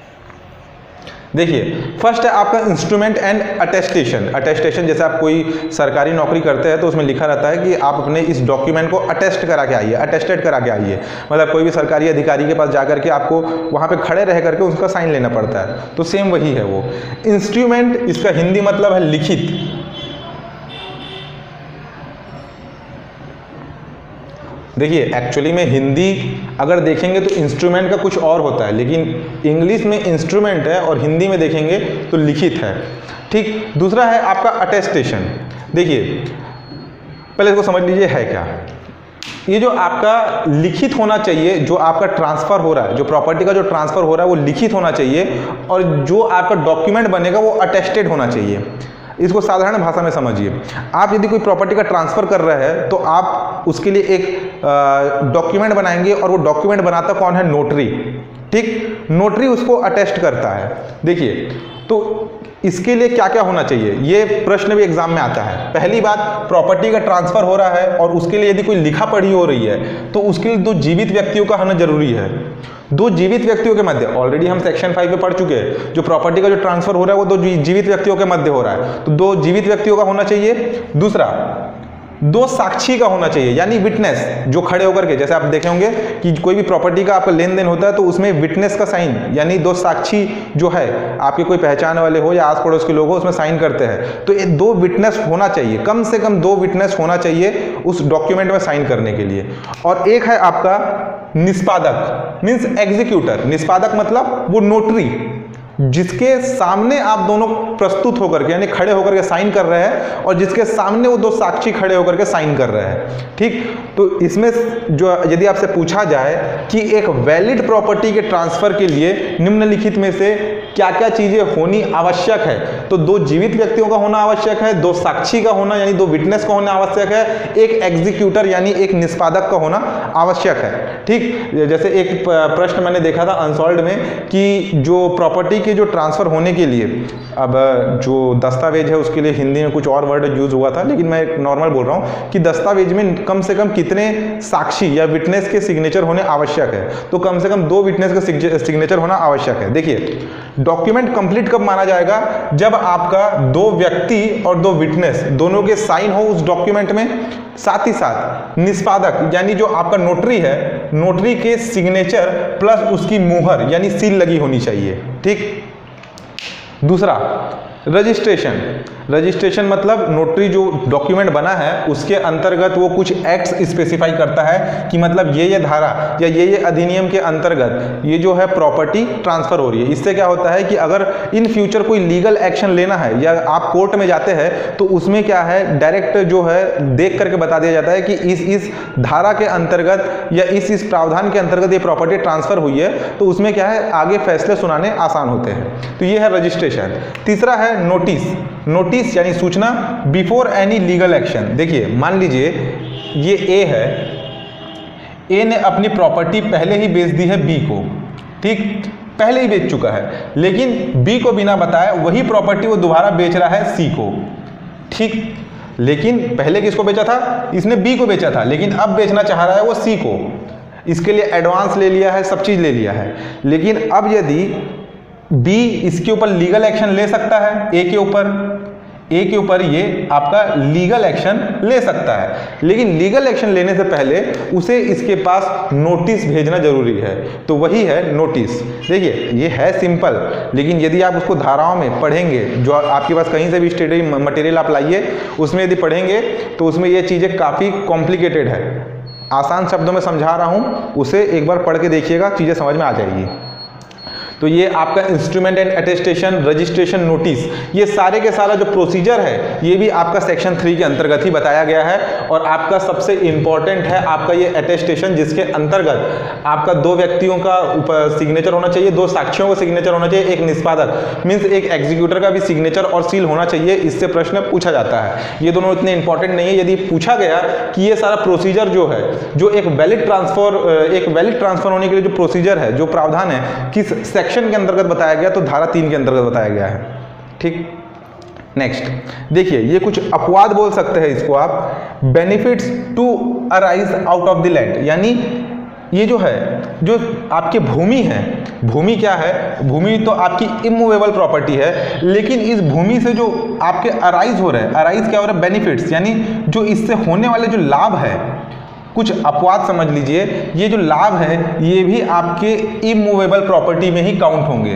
देखिए फर्स्ट है आपका इंस्ट्रूमेंट एंड अटेस्टेशन। अटेस्टेशन जैसे आप कोई सरकारी नौकरी करते हैं तो उसमें लिखा रहता है कि आप अपने इस डॉक्यूमेंट को अटेस्ट करा के आइए, अटेस्टेड करा के आइए। मतलब कोई भी सरकारी अधिकारी के पास जाकर के आपको वहाँ पे खड़े रह करके उसका साइन लेना पड़ता है, तो सेम वही है वो। इंस्ट्रूमेंट इसका हिंदी मतलब है लिखित। देखिए एक्चुअली में हिंदी अगर देखेंगे तो इंस्ट्रूमेंट का कुछ और होता है, लेकिन इंग्लिश में इंस्ट्रूमेंट है और हिंदी में देखेंगे तो लिखित है। ठीक, दूसरा है आपका अटेस्टेशन। देखिए पहले इसको समझ लीजिए है क्या। ये जो आपका लिखित होना चाहिए, जो आपका ट्रांसफ़र हो रहा है, जो प्रॉपर्टी का जो ट्रांसफ़र हो रहा है वो लिखित होना चाहिए, और जो आपका डॉक्यूमेंट बनेगा वो अटेस्टेड होना चाहिए। इसको साधारण भाषा में समझिए। आप यदि कोई प्रॉपर्टी का ट्रांसफ़र कर रहे हैं तो आप उसके लिए एक डॉक्यूमेंट बनाएंगे, और वो डॉक्यूमेंट बनाता कौन है? नोटरी। ठीक, नोटरी उसको अटेस्ट करता है। देखिए तो इसके लिए क्या क्या होना चाहिए, ये प्रश्न भी एग्जाम में आता है। पहली बात, प्रॉपर्टी का ट्रांसफ़र हो रहा है और उसके लिए यदि कोई लिखा पढ़ी हो रही है तो उसके लिए दो जीवित व्यक्तियों का होना जरूरी है। दो जीवित व्यक्तियों के मध्य, ऑलरेडी हम सेक्शन फाइव में पढ़ चुके हैं, जो प्रॉपर्टी का जो ट्रांसफर हो रहा है वो दो जीवित व्यक्तियों के मध्य हो रहा है, तो दो जीवित व्यक्तियों का होना चाहिए। दूसरा, दो साक्षी का होना चाहिए, यानी विटनेस जो खड़े होकर के, जैसे आप देखे होंगे कि कोई भी प्रॉपर्टी का आपका लेन देन होता है तो उसमें विटनेस का साइन, यानी दो साक्षी जो है आपके कोई पहचान वाले हो या आस पड़ोस के लोग हो उसमें साइन करते हैं, तो ये दो विटनेस होना चाहिए, कम से कम दो विटनेस होना चाहिए उस डॉक्यूमेंट में साइन करने के लिए। और एक है आपका निष्पादक, मीन्स एग्जीक्यूटर। निष्पादक मतलब वो नोटरी जिसके सामने आप दोनों प्रस्तुत होकर के, यानी खड़े होकर के साइन कर रहे हैं, और जिसके सामने वो दो साक्षी खड़े होकर के साइन कर रहे हैं। ठीक, तो इसमें जो यदि आपसे पूछा जाए कि एक वैलिड प्रॉपर्टी के ट्रांसफर के लिए निम्नलिखित में से क्या क्या चीजें होनी आवश्यक है, तो दो जीवित व्यक्तियों का होना आवश्यक है, दो साक्षी का होना यानी दो विटनेस का होना आवश्यक है, एक एग्जीक्यूटर यानी एक निष्पादक का होना आवश्यक है। ठीक, जैसे एक प्रश्न मैंने देखा था अनसॉल्व्ड में कि जो प्रॉपर्टी के जो ट्रांसफर होने के लिए, अब जो दस्तावेज है उसके लिए हिंदी में कुछ और वर्ड यूज हुआ था, लेकिन मैं नॉर्मल बोल रहा हूँ कि दस्तावेज में कम से कम कितने साक्षी या विटनेस के सिग्नेचर होने आवश्यक है, तो कम से कम दो विटनेस का सिग्नेचर होना आवश्यक है। देखिए डॉक्यूमेंट कंप्लीट कब माना जाएगा, जब आपका दो व्यक्ति और दो विटनेस दोनों के साइन हो उस डॉक्यूमेंट में, साथ ही साथ निष्पादक यानी जो आपका नोटरी है, नोटरी के सिग्नेचर प्लस उसकी मुहर यानी सील लगी होनी चाहिए। ठीक, दूसरा रजिस्ट्रेशन। रजिस्ट्रेशन मतलब नोटरी जो डॉक्यूमेंट बना है उसके अंतर्गत वो कुछ एक्ट्स स्पेसिफाई करता है कि मतलब ये ये धारा या ये ये अधिनियम के अंतर्गत ये जो है प्रॉपर्टी ट्रांसफर हो रही है। इससे क्या होता है कि अगर इन फ्यूचर कोई लीगल एक्शन लेना है या आप कोर्ट में जाते हैं तो उसमें क्या है, डायरेक्ट जो है देख करके बता दिया जाता है कि इस इस धारा के अंतर्गत या इस इस प्रावधान के अंतर्गत ये प्रॉपर्टी ट्रांसफर हुई है, तो उसमें क्या है आगे फैसले सुनाने आसान होते हैं। तो ये है रजिस्ट्रेशन। तीसरा है नोटिस। नोटिस यानी सूचना बिफोर एनी लीगल एक्शन। देखिए मान लीजिए ये ए है, ए ने अपनी प्रॉपर्टी पहले ही बेच दी है बी को, ठीक, पहले ही बेच चुका है, लेकिन बी को बिना बताए वही प्रॉपर्टी वो दोबारा बेच रहा है सी को। ठीक, लेकिन पहले किसको बेचा था, इसने बी को बेचा था, लेकिन अब बेचना चाह रहा है वो सी को। इसके लिए एडवांस ले लिया है, सब चीज ले लिया है, लेकिन अब यदि बी इसके ऊपर लीगल एक्शन ले सकता है, ए के ऊपर ए के ऊपर ये आपका लीगल एक्शन ले सकता है, लेकिन लीगल एक्शन लेने से पहले उसे इसके पास नोटिस भेजना जरूरी है, तो वही है नोटिस। देखिए ये है सिंपल, लेकिन यदि आप उसको धाराओं में पढ़ेंगे, जो आपके पास कहीं से भी स्टडी मटेरियल आप लाइए उसमें यदि पढ़ेंगे तो उसमें ये चीज़ें काफ़ी कॉम्प्लिकेटेड है। आसान शब्दों में समझा रहा हूँ, उसे एक बार पढ़ के देखिएगा, चीज़ें समझ में आ जाएगी। तो ये आपका instrument and attestation, registration, notice, ये सारे के सारा जो प्रोसीजर है ये भी आपका सेक्शन थ्री के अंतर्गत ही बताया गया है। और आपका सबसे इंपॉर्टेंट है आपका ये अटेस्टेशन, जिसके अंतर्गत आपका दो व्यक्तियों का सिग्नेचर होना चाहिए, दो साक्षियों का सिग्नेचर होना चाहिए, एक निष्पादक मीन्स एक एग्जीक्यूटर का भी सिग्नेचर और सील होना चाहिए। इससे प्रश्न पूछा जाता है। ये दोनों इतने इंपॉर्टेंट नहीं है। यदि पूछा गया कि ये सारा प्रोसीजर जो है, जो एक वैलिड ट्रांसफर एक वैलिड ट्रांसफर होने के लिए जो प्रोसीजर है, जो प्रावधान है, किस सेक्शन के अंतर्गत बताया गया, तो धारा तीन के अंतर्गत बताया गया है। ठीक, नेक्स्ट देखिए, ये कुछ अपवाद बोल सकते हैं इसको आप, benefits to arise out of the land, यानी ये जो है, जो आपकी भूमि है, भूमि क्या है, भूमि तो आपकी इमूवेबल प्रॉपर्टी है, लेकिन इस भूमि से जो आपके अराइज हो रहे हैं, अराइज क्या हो रहा है, बेनिफिट्स, यानी जो इससे होने वाले जो लाभ है, कुछ अपवाद समझ लीजिए, ये जो लाभ है ये भी आपके इमूवेबल प्रॉपर्टी में ही काउंट होंगे।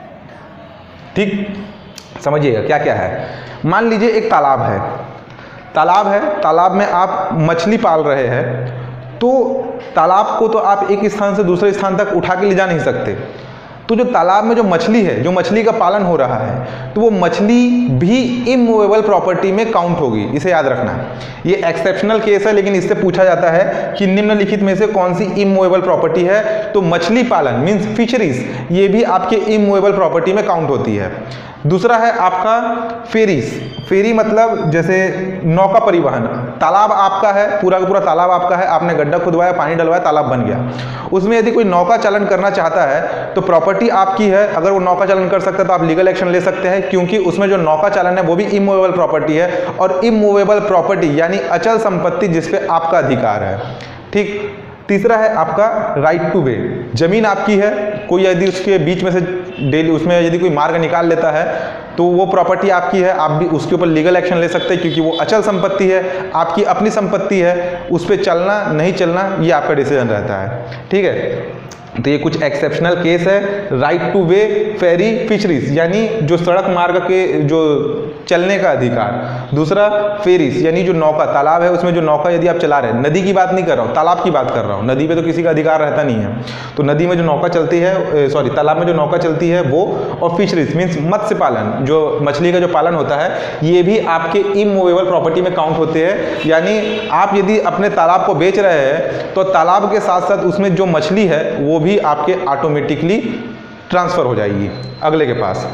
ठीक, समझिएगा क्या क्या है। मान लीजिए एक तालाब है, तालाब है, तालाब में आप मछली पाल रहे हैं, तो तालाब को तो आप एक स्थान से दूसरे स्थान तक उठा के ले जा नहीं सकते। तो जो तालाब में जो मछली है, जो मछली का पालन हो रहा है, तो वो मछली भी इमूवेबल प्रॉपर्टी में काउंट होगी, इसे याद रखना है। ये एक्सेप्शनल केस है, लेकिन इससे पूछा जाता है कि निम्नलिखित में से कौन सी इमूवेबल प्रॉपर्टी है, तो मछली पालन मीन्स फिशरीज, ये भी आपके इमूवेबल प्रॉपर्टी में काउंट होती है। दूसरा है आपका फेरीज। फेरी मतलब जैसे नौका परिवहन। तालाब आपका है, पूरा का पूरा तालाब आपका है, आपने गड्ढा खुदवाया, पानी डलवाया, तालाब बन गया। उसमें यदि कोई नौका चालन करना चाहता है तो प्रॉपर्टी आपकी है, अगर वो नौका चालन कर सकता है तो आप लीगल एक्शन ले सकते हैं, क्योंकि उसमें जो नौका चालन है वो भी इमूवेबल प्रॉपर्टी है, और इमूवेबल प्रॉपर्टी यानी अचल संपत्ति जिस पे आपका अधिकार है। ठीक। तीसरा है आपका राइट टू वे। जमीन आपकी है, कोई यदि उसके बीच में से डेली उसमें यदि कोई मार्ग निकाल लेता है तो वो प्रॉपर्टी आपकी है, आप भी उसके ऊपर लीगल एक्शन ले सकते हैं, क्योंकि वो अचल संपत्ति है, आपकी अपनी संपत्ति है, उस पर चलना नहीं चलना ये आपका डिसीजन रहता है। ठीक है। तो ये कुछ एक्सेप्शनल केस है। Right to way, ferry, fisheries यानी जो सड़क मार्ग के जो चलने का अधिकार। दूसरा फेरीज यानी जो नौका, तालाब है उसमें जो नौका यदि आप चला रहे हैं, नदी की बात नहीं कर रहा हूँ, तालाब की बात कर रहा हूँ, नदी पे तो किसी का अधिकार रहता नहीं है, तो नदी में जो नौका चलती है, सॉरी तालाब में जो नौका चलती है वो, और फिशरीज मीन्स मत्स्य पालन, जो मछली का जो पालन होता है, ये भी आपके इमूवेबल प्रॉपर्टी में काउंट होते हैं। यानी आप यदि अपने तालाब को बेच रहे हैं तो तालाब के साथ साथ उसमें जो मछली है वो भी आपके ऑटोमेटिकली ट्रांसफर हो जाएगी अगले के पास।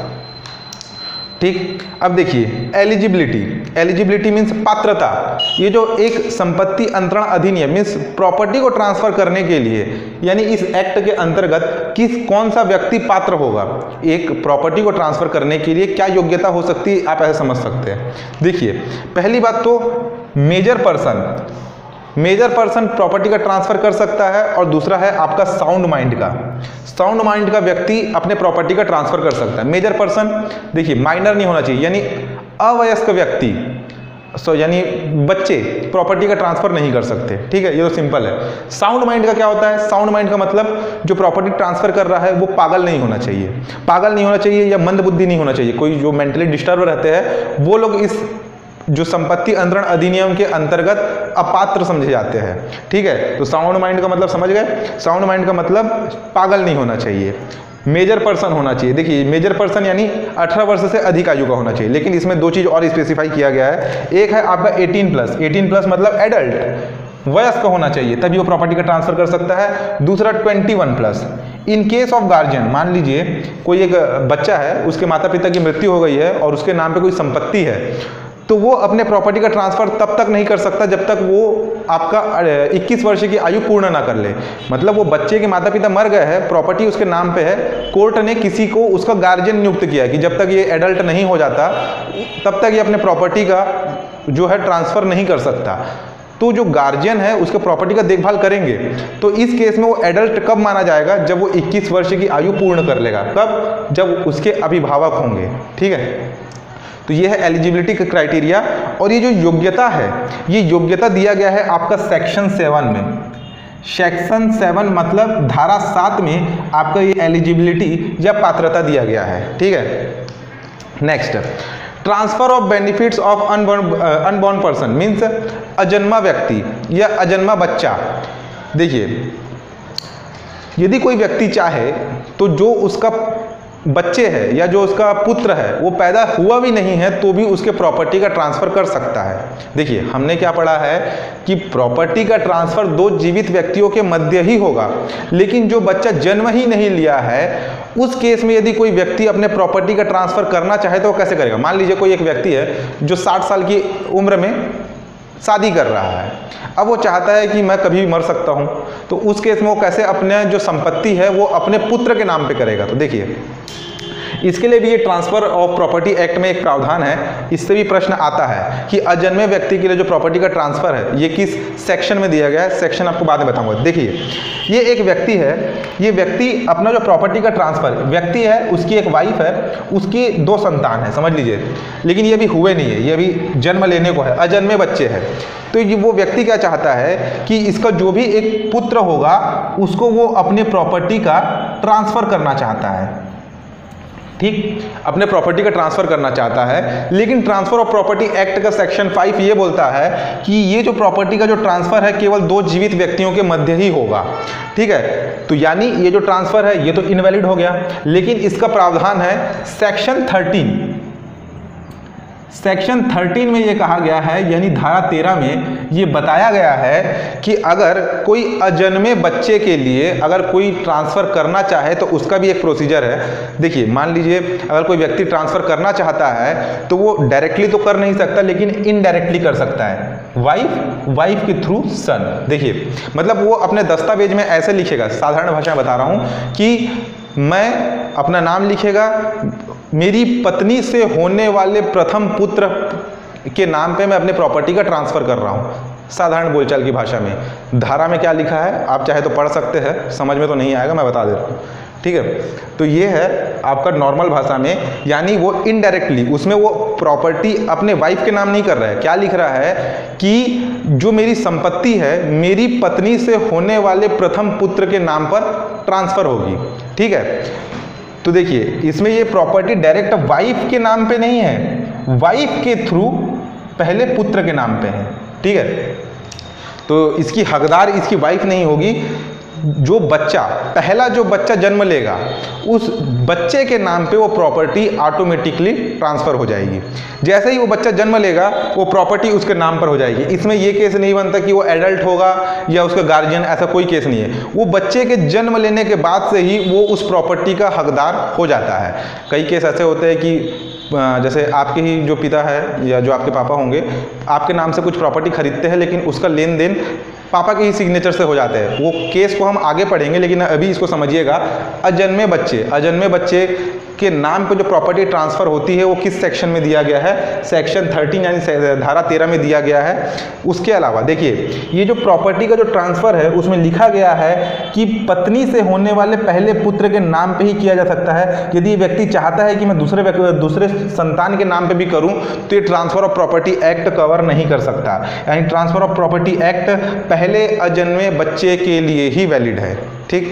ठीक। अब देखिए एलिजिबिलिटी। एलिजिबिलिटी मीन्स पात्रता। ये जो एक संपत्ति अंतरण अधिनियम मीन्स प्रॉपर्टी को ट्रांसफर करने के लिए, यानी इस एक्ट के अंतर्गत किस कौन सा व्यक्ति पात्र होगा एक प्रॉपर्टी को ट्रांसफर करने के लिए, क्या योग्यता हो सकती है, आप ऐसे समझ सकते हैं। देखिए पहली बात तो major person, major person property का ट्रांसफर कर सकता है, और दूसरा है आपका साउंड माइंड का। साउंड माइंड का व्यक्ति अपने प्रॉपर्टी का ट्रांसफर कर सकता है। मेजर पर्सन देखिए माइनर नहीं होना चाहिए, यानी अवयस्क व्यक्ति, सो यानी बच्चे प्रॉपर्टी का ट्रांसफर नहीं कर सकते। ठीक है, ये तो सिंपल है। साउंड माइंड का क्या होता है? साउंड माइंड का मतलब जो प्रॉपर्टी ट्रांसफर कर रहा है वो पागल नहीं होना चाहिए, पागल नहीं होना चाहिए या मंद बुद्धि नहीं होना चाहिए। कोई जो मेंटली डिस्टर्ब रहते हैं वो लोग इस जो संपत्ति अंतरण अधिनियम के अंतर्गत अपात्र समझे जाते हैं। ठीक है, तो साउंड माइंड का मतलब समझ गए। साउंड माइंड का मतलब पागल नहीं होना चाहिए, मेजर पर्सन होना चाहिए। देखिए मेजर पर्सन यानी अठारह वर्ष से अधिक आयु का होना चाहिए, लेकिन इसमें दो चीज और स्पेसिफाई किया गया है। एक है आपका अठारह प्लस, अठारह प्लस मतलब एडल्ट, वयस्क होना चाहिए तभी वो प्रॉपर्टी का ट्रांसफर कर सकता है। दूसरा इक्कीस plus. In case of guardian, मान लीजिए कोई एक बच्चा है, उसके माता पिता की मृत्यु हो गई है और उसके नाम पे कोई संपत्ति है, तो वो अपने प्रॉपर्टी का ट्रांसफर तब तक नहीं कर सकता जब तक वो आपका इक्कीस वर्ष की आयु पूर्ण ना कर ले। मतलब वो बच्चे के माता पिता मर गए हैं, प्रॉपर्टी उसके नाम पे है, कोर्ट ने किसी को उसका गार्जियन नियुक्त किया कि जब तक ये एडल्ट नहीं हो जाता तब तक ये अपने प्रॉपर्टी का जो है ट्रांसफर नहीं कर सकता। तो जो गार्जियन है उसके प्रॉपर्टी का देखभाल करेंगे। तो इस केस में वो एडल्ट कब माना जाएगा? जब वो इक्कीस वर्ष की आयु पूर्ण कर लेगा। कब? जब उसके अभिभावक होंगे। ठीक है, तो ये है एलिजिबिलिटी का क्राइटेरिया। और ये जो योग्यता है, ये योग्यता दिया गया है आपका सेक्शन सेवन में। सेक्शन सेवन मतलब धारा सात में आपका ये एलिजिबिलिटी या पात्रता दिया गया है। ठीक है, next, transfer of benefits of unborn unborn person means अजन्मा व्यक्ति या अजन्मा बच्चा। देखिए यदि कोई व्यक्ति चाहे तो जो उसका बच्चे है या जो उसका पुत्र है वो पैदा हुआ भी नहीं है तो भी उसके प्रॉपर्टी का ट्रांसफर कर सकता है। देखिए हमने क्या पढ़ा है कि प्रॉपर्टी का ट्रांसफर दो जीवित व्यक्तियों के मध्य ही होगा, लेकिन जो बच्चा जन्म ही नहीं लिया है उस केस में यदि कोई व्यक्ति अपने प्रॉपर्टी का ट्रांसफर करना चाहे तो वो कैसे करेगा? मान लीजिए कोई एक व्यक्ति है जो साठ साल की उम्र में शादी कर रहा है, अब वो चाहता है कि मैं कभी भी मर सकता हूं, तो उस केस में वो कैसे अपने जो संपत्ति है वो अपने पुत्र के नाम पे करेगा? तो देखिए इसके लिए भी ये ट्रांसफर ऑफ प्रॉपर्टी एक्ट में एक प्रावधान है। इससे भी प्रश्न आता है कि अजन्मे व्यक्ति के लिए जो प्रॉपर्टी का ट्रांसफर है ये किस सेक्शन में दिया गया है। सेक्शन आपको बाद में बताऊंगा। देखिए ये एक व्यक्ति है, ये व्यक्ति अपना जो प्रॉपर्टी का ट्रांसफर, व्यक्ति है उसकी एक वाइफ है, उसकी दो संतान है समझ लीजिए, लेकिन ये भी हुए नहीं है, ये भी जन्म लेने को है, अजन्मे बच्चे हैं। तो ये वो व्यक्ति क्या चाहता है कि इसका जो भी एक पुत्र होगा उसको वो अपने प्रॉपर्टी का ट्रांसफर करना चाहता है। ठीक, अपने प्रॉपर्टी का ट्रांसफर करना चाहता है, लेकिन ट्रांसफर ऑफ प्रॉपर्टी एक्ट का सेक्शन फाइव ये बोलता है कि ये जो प्रॉपर्टी का जो ट्रांसफर है केवल दो जीवित व्यक्तियों के मध्य ही होगा। ठीक है, तो यानी ये जो ट्रांसफर है ये तो इनवैलिड हो गया, लेकिन इसका प्रावधान है सेक्शन थर्टीन। सेक्शन थर्टीन में ये कहा गया है, यानी धारा तेरह में ये बताया गया है कि अगर कोई अजन्मे बच्चे के लिए अगर कोई ट्रांसफर करना चाहे तो उसका भी एक प्रोसीजर है। देखिए, मान लीजिए अगर कोई व्यक्ति ट्रांसफर करना चाहता है तो वो डायरेक्टली तो कर नहीं सकता, लेकिन इनडायरेक्टली कर सकता है, वाइफ वाइफ के थ्रू सन। देखिए, मतलब वो अपने दस्तावेज में ऐसे लिखेगा, साधारण भाषा में बता रहा हूँ कि मैं अपना नाम लिखेगा, मेरी पत्नी से होने वाले प्रथम पुत्र के नाम पे मैं अपने प्रॉपर्टी का ट्रांसफर कर रहा हूँ, साधारण बोलचाल की भाषा में। धारा में क्या लिखा है आप चाहे तो पढ़ सकते हैं, समझ में तो नहीं आएगा, मैं बता देता हूँ। ठीक है, तो ये है आपका नॉर्मल भाषा में, यानी वो इनडायरेक्टली उसमें वो प्रॉपर्टी अपने वाइफ के नाम नहीं कर रहा है। क्या लिख रहा है कि जो मेरी संपत्ति है मेरी पत्नी से होने वाले प्रथम पुत्र के नाम पर ट्रांसफर होगी। ठीक है, तो देखिए इसमें ये प्रॉपर्टी डायरेक्ट वाइफ के नाम पे नहीं है, वाइफ के थ्रू पहले पुत्र के नाम पे है। ठीक है, तो इसकी हकदार इसकी वाइफ नहीं होगी, जो बच्चा पहला जो बच्चा जन्म लेगा उस बच्चे के नाम पे वो प्रॉपर्टी ऑटोमेटिकली ट्रांसफर हो जाएगी। जैसे ही वो बच्चा जन्म लेगा वो प्रॉपर्टी उसके नाम पर हो जाएगी। इसमें ये केस नहीं बनता कि वो एडल्ट होगा या उसका गार्जियन, ऐसा कोई केस नहीं है। वो बच्चे के जन्म लेने के बाद से ही वो उस प्रॉपर्टी का हकदार हो जाता है। कई केस ऐसे होते हैं कि जैसे आपके ही जो पिता है या जो आपके पापा होंगे आपके नाम से कुछ प्रॉपर्टी खरीदते हैं, लेकिन उसका लेन देन पापा के ही सिग्नेचर से हो जाते हैं। वो केस को हम आगे पढ़ेंगे, लेकिन अभी इसको समझिएगा। अजन्मे बच्चे अजन्मे बच्चे के नाम पे जो प्रॉपर्टी ट्रांसफर होती है वो किस सेक्शन में दिया गया है? सेक्शन थर्टीन यानी धारा तेरह में दिया गया है। उसके अलावा देखिए ये जो प्रॉपर्टी का जो ट्रांसफर है उसमें लिखा गया है कि पत्नी से होने वाले पहले पुत्र के नाम पे ही किया जा सकता है। यदि व्यक्ति चाहता है कि मैं दूसरे दूसरे संतान के नाम पे भी करूं तो ये transfer of property act cover नहीं कर सकता। यानी ट्रांसफर ऑफ प्रॉपर्टी एक्ट पहले अजन्मे बच्चे के लिए ही वैलिड है। ठीक,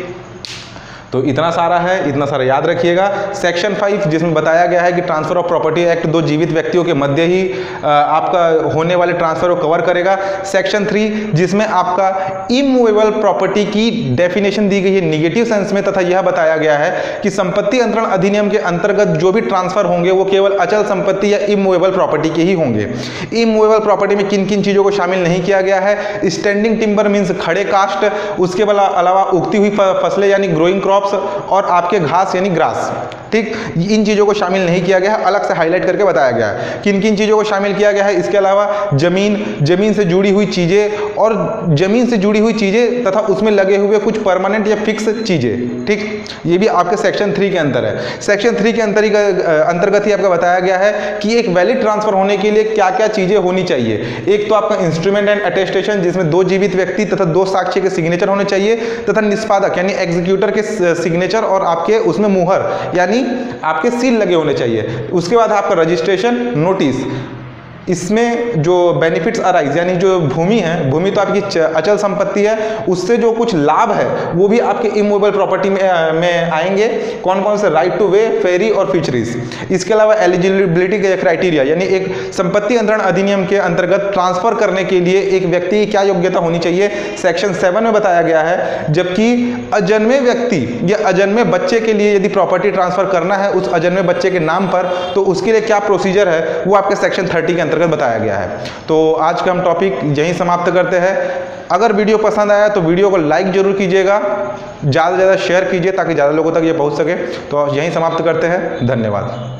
तो इतना सारा है, इतना सारा याद रखिएगा। सेक्शन फाइव जिसमें बताया गया है कि ट्रांसफर ऑफ प्रॉपर्टी एक्ट दो जीवित व्यक्तियों के मध्य ही आपका होने वाले ट्रांसफर को कवर करेगा। सेक्शन थ्री जिसमें आपका इमूवेबल प्रॉपर्टी की डेफिनेशन दी गई है निगेटिव सेंस में, तथा यह बताया गया है कि संपत्ति अंतरण अधिनियम के अंतर्गत जो भी ट्रांसफर होंगे वो केवल अचल संपत्ति या इमूवेबल प्रॉपर्टी के ही होंगे। इमूवेबल प्रॉपर्टी में किन किन चीज़ों को शामिल नहीं किया गया है? स्टैंडिंग टिम्बर मीन्स खड़े कास्ट, उसके अलावा उगती हुई फसलें यानी ग्रोइंग क्रॉप, और आपके घास यानी ग्रास। ठीक, इन चीज़ों को शामिल नहीं किया गया है, अलग से हाईलाइट करके बताया गया है किन किन चीज़ों को शामिल किया गया है। इसके अलावा जमीन, जमीन से जुड़ी हुई चीज़ें और जमीन से जुड़ी हुई चीज़ें तथा उसमें लगे हुए कुछ परमानेंट या फिक्स चीज़ें। ठीक, ये भी आपके सेक्शन थ्री के अंदर है। सेक्शन थ्री के अंतर्गत ही आपका बताया गया है कि एक वैलिड ट्रांसफर होने के लिए क्या क्या चीज़ें होनी चाहिए। एक तो आपका इंस्ट्रूमेंट एंड अटेस्टेशन जिसमें दो जीवित व्यक्ति तथा दो साक्ष्य के सिग्नेचर होने चाहिए, तथा निष्पादक यानी एग्जीक्यूटर के सिग्नेचर और आपके उसमें मुहर यानी आपके सील लगे होने चाहिए। उसके बाद आपका रजिस्ट्रेशन नोटिस, इसमें जो बेनिफिट्स अराइज यानी जो भूमि है, भूमि तो आपकी अचल संपत्ति है, उससे जो कुछ लाभ है वो भी आपके इमूवेबल प्रॉपर्टी में, में आएंगे। कौन कौन से? राइट टू वे, फेरी और फिशरीज। इसके अलावा एलिजिबिलिटी के क्राइटेरिया यानी एक संपत्ति अंतरण अधिनियम के अंतर्गत ट्रांसफर करने के लिए एक व्यक्ति की क्या योग्यता होनी चाहिए, सेक्शन सेवन में बताया गया है। जबकि अजन्मे व्यक्ति या अजन्मे बच्चे के लिए यदि प्रॉपर्टी ट्रांसफर करना है उस अजन्मे बच्चे के नाम पर, तो उसके लिए क्या प्रोसीजर है वो आपके सेक्शन थर्टी के अंतर्गत बताया गया है। तो आज का हम टॉपिक यहीं समाप्त करते हैं। अगर वीडियो पसंद आया तो वीडियो को लाइक जरूर कीजिएगा, ज़्यादा से ज़्यादा शेयर कीजिए ताकि ज़्यादा लोगों तक ये पहुंच सके। तो यहीं समाप्त करते हैं, धन्यवाद।